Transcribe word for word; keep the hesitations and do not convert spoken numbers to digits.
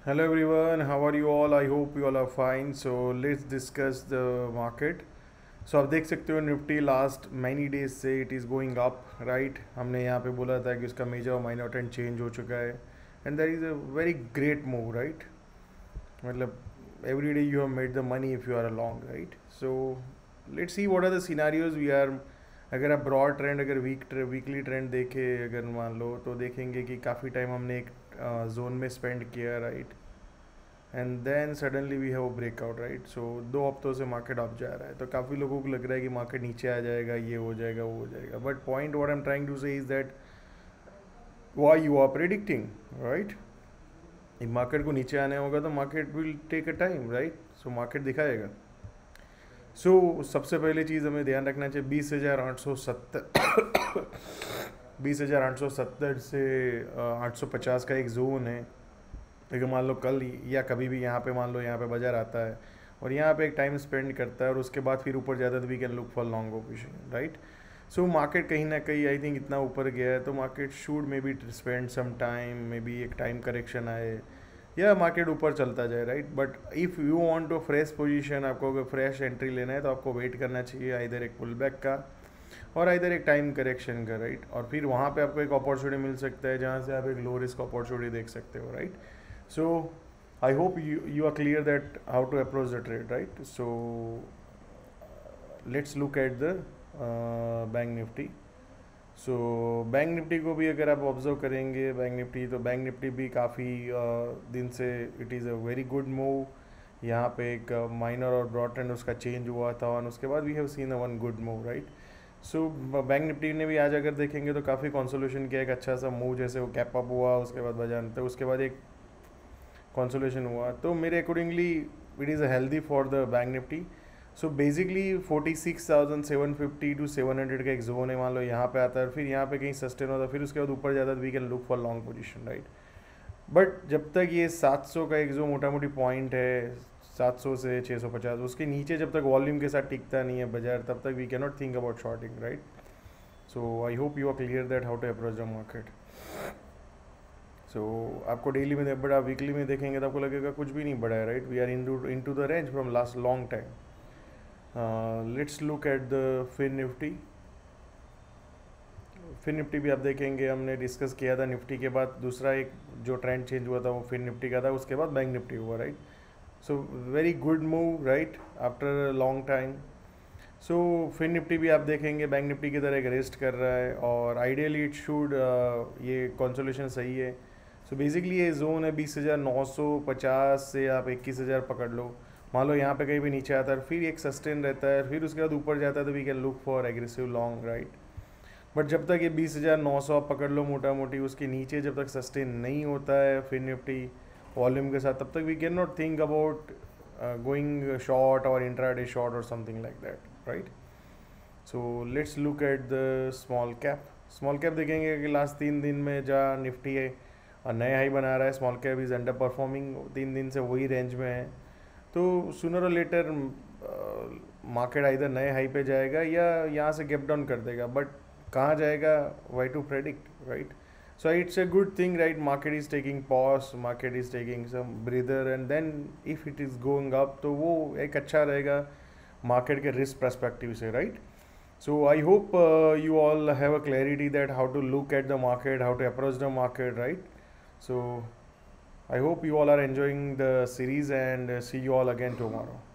Hello everyone, how are you all? I hope you all are fine. So let's discuss the market. So आप देख सकते हो Nifty last many days से it is going up right. हमने यहाँ पे बोला था कि उसका मेजर और माइनर ट्रेंड चेंज हो चुका है and that is a very great move right. मतलब every day you have made the money if you are along right. So let's see what are the scenarios we are. अगर आप broad trend अगर week weekly trend देखें अगर मान लो तो देखेंगे कि काफ़ी टाइम हमने एक जोन में स्पेंड किया right. And then suddenly we have breakout right. So दो हफ्तों से मार्केट अप जा रहा है तो काफ़ी लोगों को लग रहा है कि मार्केट नीचे आ जाएगा, ये हो जाएगा, वो हो जाएगा. But point what I am trying to say is that why you are predicting right. Market को नीचे आने होगा तो market will take a time right. So market दिखाएगा. सो so, सबसे पहले चीज़ हमें ध्यान रखना चाहिए बीस हज़ार आठ सौ सत्तर बीस हज़ार आठ सौ सत्तर से आठ सौ पचास का एक जोन है. अगर मान लो कल या कभी भी यहाँ पे मान लो यहाँ पे बाजार आता है और यहाँ पे एक टाइम स्पेंड करता है और उसके बाद फिर ऊपर ज़्यादा तो we can look for long position right. So market कहीं ना कहीं आई थिंक इतना ऊपर गया है तो market should maybe spend some time, maybe एक टाइम करेक्शन आए या मार्केट ऊपर चलता जाए right. But if you want to fresh position, आपको अगर फ्रेश एंट्री लेना है तो आपको वेट करना चाहिए इधर एक पुल बैक का और इधर एक टाइम करेक्शन का राइट. और फिर वहाँ पे आपको एक अपॉर्चुनिटी मिल सकता है जहाँ से आप एक लो रिस्क अपॉर्चुनिटी देख सकते हो right. So I hope you you are clear that how to approach the trade right. So let's look at the bank Nifty. So bank Nifty को भी अगर आप ऑब्जर्व करेंगे बैंक निफ्टी तो बैंक निफ्टी भी काफ़ी uh, दिन से it is a very good move. यहाँ पे एक माइनर और ब्रॉड ट्रेंड उसका चेंज हुआ था और उसके बाद we have seen a one good move right. So bank Nifty ने भी आज अगर देखेंगे तो काफ़ी कंसोलेशन किया, एक अच्छा सा मूव जैसे वो कैप अप हुआ उसके बाद बाजार तो उसके बाद एक कंसोलेशन हुआ. तो मेरे accordingly it is a healthy for the bank Nifty. So basically forty six thousand seven fifty to seven hundred का एक जोन है, मान लो यहाँ पे आता है फिर यहाँ पे कहीं सस्टेन होता है फिर उसके बाद ऊपर जाता है we can look for long position right. But जब तक ये सात सौ का एक जो मोटा मोटी पॉइंट है सात सौ से छः सौ पचास उसके नीचे जब तक वॉल्यूम के साथ टिकता नहीं है बाजार तब तक we can not think about shorting right. So I hope you are clear that how to approach the market. So आपको डेली में बड़ा वीकली में देखेंगे तो आपको लगेगा कुछ भी नहीं बढ़ा है right. We are into into the range from last long time. Let's look at the fin Nifty. Fin Nifty भी आप देखेंगे हमने डिस्कस किया था निफ्टी के बाद दूसरा एक जो ट्रेंड चेंज हुआ था वो फिन निफ्टी का था, उसके बाद बैंक निफ्टी हुआ right. So very good move right after long time. So fin Nifty भी आप देखेंगे बैंक निफ्टी की तरह एक रेस्ट कर रहा है और आइडियली इट शुड ये कंसोलेशन सही है. सो बेसिकली ये जोन है बीस हज़ार नौ सौ पचास से आप इक्कीस हज़ार पकड़ लो. मान लो यहाँ पे कहीं भी नीचे आता है फिर एक सस्टेन रहता है फिर उसके बाद ऊपर जाता है तो we can look for aggressive long right. But जब तक ये बीस हज़ार नौ सौ आप पकड़ लो मोटा मोटी उसके नीचे जब तक सस्टेन नहीं होता है फिर निफ्टी वॉल्यूम के साथ तब तक we can not think about going short और इंट्राडे शॉर्ट और something like that right. So let's look at the small cap. Small cap देखेंगे कि लास्ट तीन दिन में जहाँ निफ्टी है और नए हाई बना रहा है small cap is underperforming, तीन दिन से वही रेंज में है. तो सुनर और लेटर मार्केट इधर नए हाई पे जाएगा या यहाँ से गैप डाउन कर देगा. बट कहाँ जाएगा why to predict right. So it's a good thing right. Market is taking pause, market is taking some breather and then if it is going up तो वो एक अच्छा रहेगा मार्केट के रिस्क पर्सपेक्टिव से right. So I hope you all have a clarity that how to look at the market, how to approach the market right. So I hope you all are enjoying the series and uh, see you all again tomorrow.